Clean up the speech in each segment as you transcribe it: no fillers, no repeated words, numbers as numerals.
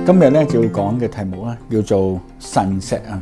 今日咧就要講嘅題目咧叫做腎石啊。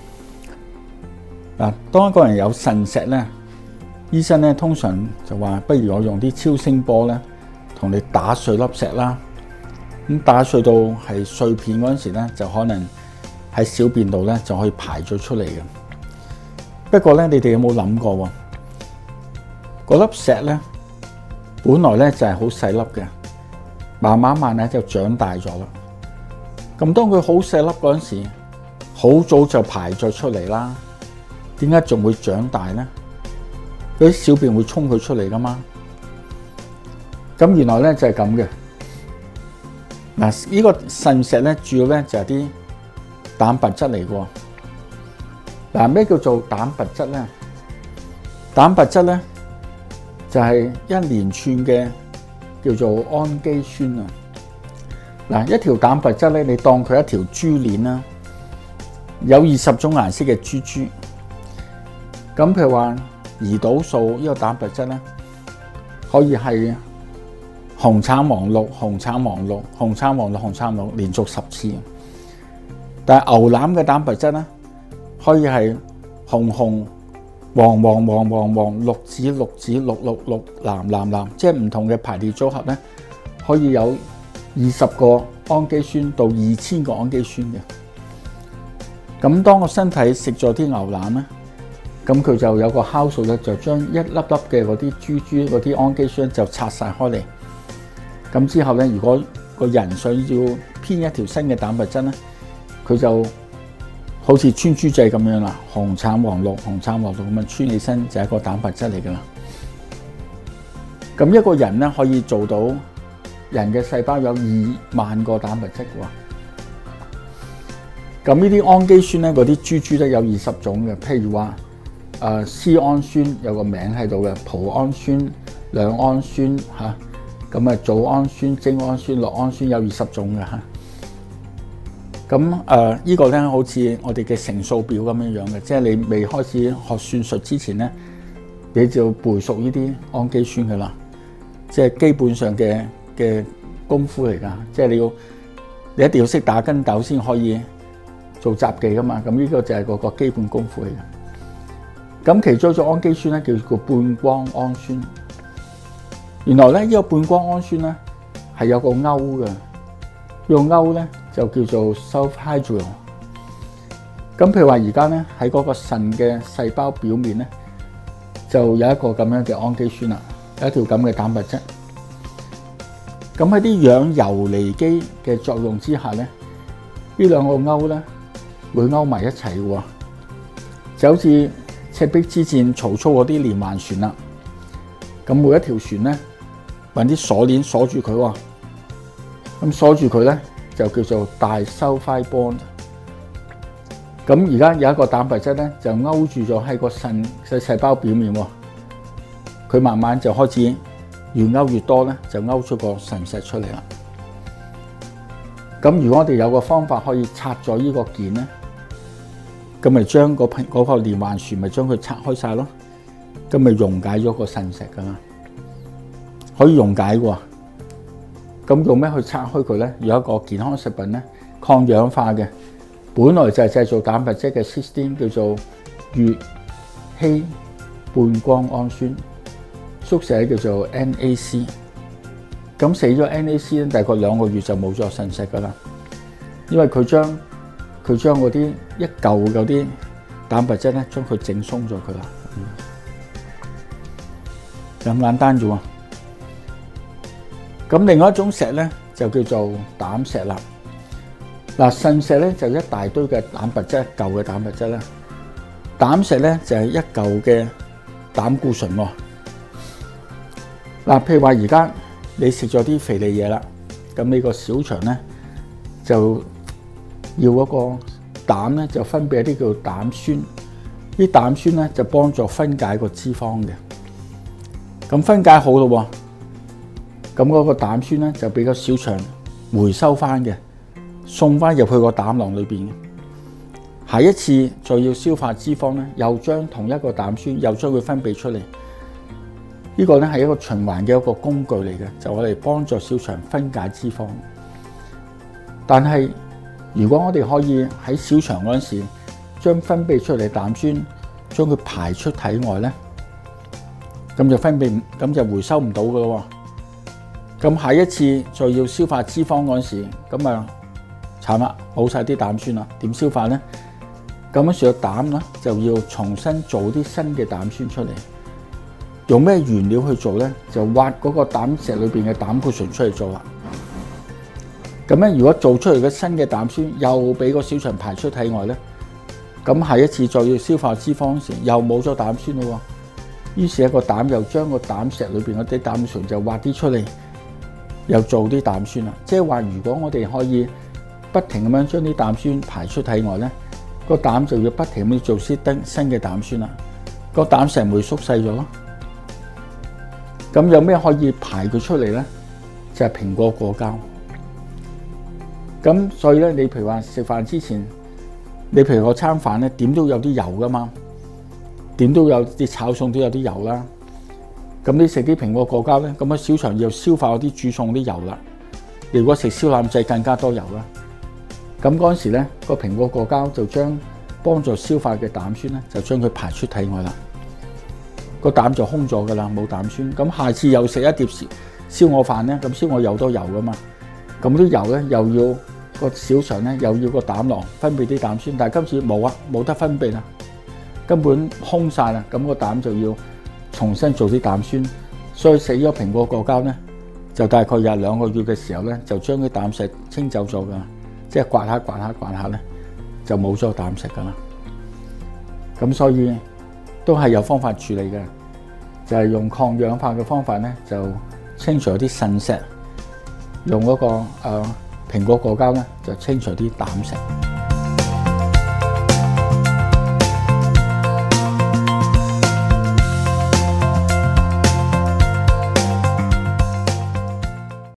嗱，當一個人有腎石咧，醫生咧通常就話，不如我用啲超聲波咧，同你打碎粒石啦。咁打碎到係碎片嗰陣時咧，就可能喺小便度咧就可以排咗出嚟嘅。不過咧，你哋有冇諗過喎？嗰粒石咧，本來咧就係好細粒嘅，慢慢咧就長大咗啦。咁當佢好細粒嗰陣時，好早就排咗出嚟啦。點解仲會長大咧？嗰啲小便會沖佢出嚟噶嘛？咁原來咧就係咁嘅。嗱，呢個腎石咧主要咧就係啲蛋白質嚟嘅。嗱，咩叫做蛋白質咧？蛋白質咧就係一連串嘅叫做氨基酸啊。嗱，一條蛋白質咧，你當佢一條珠鏈啦，有20種顏色嘅珠珠。咁譬如話胰島素呢個蛋白質咧，可以係紅橙黃綠、紅橙黃綠、紅橙黃綠、紅橙黃綠，連續10次。但係牛腩嘅蛋白質咧，可以係紅紅、黃黃、黃黃黃、綠紫綠紫、綠綠綠、藍藍藍，即係唔同嘅排列組合咧，可以有20個氨基酸到2000個氨基酸嘅。咁當個身體食咗啲牛腩咧，咁佢就有個酵素咧，就將一粒粒嘅嗰啲珠珠嗰啲氨基酸就拆晒開嚟。咁之後咧，如果個人想要編一條新嘅蛋白質咧，佢就好似穿珠仔咁樣啦，紅橙黃綠、紅橙黃綠咁樣穿起身就係一個蛋白質嚟噶啦。咁一個人咧可以做到人嘅細胞有2萬個蛋白質嘅喎。咁呢啲氨基酸咧，嗰啲珠珠咧有20種嘅，譬如話絲氨酸有個名喺度嘅，葡氨酸、兩氨酸嚇，咁啊組氨酸、精氨酸、酪氨酸有20種嘅嚇。咁呢個咧好似我哋嘅乘數表咁樣樣嘅，即係你未開始學算術之前咧，你就要背熟呢啲氨基酸噶啦，即係基本上嘅功夫嚟㗎，即係你一定要識打筋斗先可以做雜技㗎嘛。咁呢個就係個基本功夫嚟嘅。咁其中一種氨基酸咧叫做半胱氨酸。原來咧呢個半胱氨酸咧係有個鈎嘅，呢個鈎咧就叫做 sulfhydryl。咁譬如話而家咧喺嗰個腎嘅細胞表面咧，就有一個咁樣嘅氨基酸啦，有一條咁嘅蛋白質。咁喺啲氧游離基嘅作用之下咧，呢兩個鈎咧會勾埋一齊嘅喎，就好似赤壁之戰曹操嗰啲連環船啦。咁每一條船咧揾啲鎖鏈鎖住佢喎，咁鎖住佢咧就叫做 disulfide bond。咁而家有一個蛋白質咧就勾住咗喺個腎嘅細胞表面喎，佢慢慢就開始越勾越多咧，就勾出個腎石出嚟啦。咁如果我哋有個方法可以拆咗呢個件咧，咁咪將嗰個連環船咪將佢拆開晒咯，咁咪溶解咗個腎石噶啦，可以溶解喎。咁用咩去拆開佢咧？有一個健康食品咧，抗氧化嘅，本來就係製造蛋白質嘅 cysteine 叫做乙烯半胱氨酸，縮寫叫做 NAC。咁死咗 NAC 咧，大概2個月就冇咗腎石噶啦，因為佢將嗰啲一嚿嗰啲蛋白質咧，將佢整鬆咗佢啦，咁簡單啫喎。咁另外一種石咧就叫做膽石啦。嗱，腎石咧就一大堆嘅蛋白質，一嚿嘅蛋白質啦。膽石咧就係一嚿嘅膽固醇喎。嗱，譬如話而家你食咗啲肥膩嘢啦，咁你個小腸咧就要嗰個膽咧就分泌一啲叫膽酸，啲膽酸咧就幫助分解個脂肪嘅。咁分解好咯喎，咁嗰個膽酸咧就俾個小腸回收翻嘅，送翻入去個膽囊裏邊。下一次再要消化脂肪咧，又將同一個膽酸又將佢分泌出嚟。呢個咧係一個循環嘅一個工具嚟嘅，就我哋幫助小腸分解脂肪。 但係如果我哋可以喺小腸嗰陣時將分泌出嚟膽酸將佢排出體外咧，咁就回收唔到噶咯喎。咁下一次再要消化脂肪嗰陣時，咁啊慘啦，冇晒啲膽酸啦，點消化咧？咁嗰時個膽咧就要重新做啲新嘅膽酸出嚟。用咩原料去做咧？就挖嗰個膽石裏邊嘅膽固醇出嚟做啦。咁咧，如果做出嚟嘅新嘅膽酸又俾個小腸排出體外咧，咁下一次再要消化脂肪時又冇咗膽酸咯喎。於是一個膽又將個膽石裏邊嗰啲膽固醇就挖啲出嚟，又做啲膽酸啦。即係話，如果我哋可以不停咁樣將啲膽酸排出體外咧，個膽就要不停咁做新嘅膽酸啦。個膽石會縮細咗咯。咁有咩可以排佢出嚟咧？就係蘋果過膠。咁所以咧，你譬如話食飯之前，你譬如嗰餐飯咧，點都有啲油噶嘛，點都有啲炒餸都有啲油啦。咁你食啲蘋果過膠咧，咁喺小腸要消化嗰啲煮餸啲油啦。你如果食燒腩仔更加多油啦。咁嗰陣時咧，個蘋果過膠就將幫助消化嘅膽酸咧，就將佢排出體外啦。個膽就空咗噶啦，冇膽酸。咁下次又食一碟燒鵝飯咧，咁燒鵝有多油噶嘛？咁啲油咧又要個小腸咧又要個膽囊分泌啲膽酸，但係今次冇啊，冇得分泌啦，根本空晒啦。咁個膽就要重新做啲膽酸，所以食咗蘋果過膠咧，就大概有2個月嘅時候咧，就將啲膽石清走咗噶，即係刮下咧，就冇咗膽石噶啦。咁所以都係有方法處理嘅，就係用抗氧化嘅方法咧，就清除啲腎石，用嗰個蘋果過膠咧，就清除啲膽石。